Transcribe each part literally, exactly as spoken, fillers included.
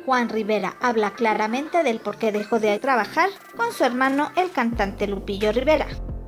Juan Rivera habla claramente del por qué dejó de trabajar con su hermano, el cantante Lupillo Rivera.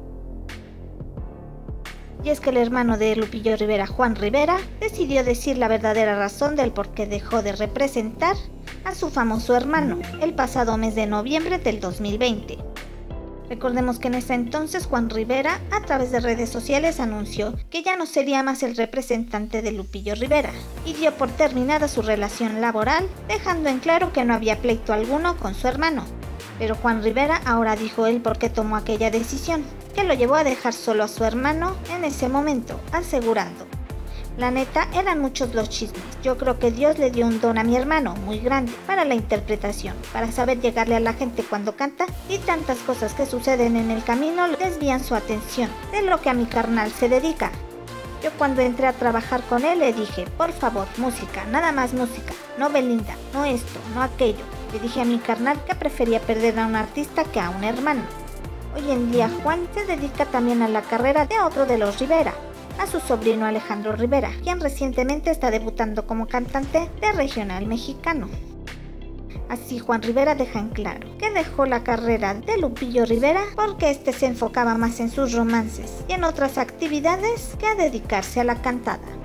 Y es que el hermano de Lupillo Rivera, Juan Rivera, decidió decir la verdadera razón del por qué dejó de representar a su famoso hermano el pasado mes de noviembre del dos mil veinte. Recordemos que en ese entonces Juan Rivera, a través de redes sociales, anunció que ya no sería más el representante de Lupillo Rivera y dio por terminada su relación laboral, dejando en claro que no había pleito alguno con su hermano. Pero Juan Rivera ahora dijo él por qué tomó aquella decisión, que lo llevó a dejar solo a su hermano en ese momento, asegurando: la neta, eran muchos los chismes. Yo creo que Dios le dio un don a mi hermano muy grande para la interpretación, para saber llegarle a la gente cuando canta, y tantas cosas que suceden en el camino desvían su atención de lo que a mi carnal se dedica. Yo cuando entré a trabajar con él le dije: por favor, música, nada más música, no Belinda, no esto, no aquello. Le dije a mi carnal que prefería perder a un artista que a un hermano. Hoy en día Juan se dedica también a la carrera de otro de los Rivera, a su sobrino Alejandro Rivera, quien recientemente está debutando como cantante de regional mexicano. Así Juan Rivera deja en claro que dejó la carrera de Lupillo Rivera porque este se enfocaba más en sus romances y en otras actividades que a dedicarse a la cantada.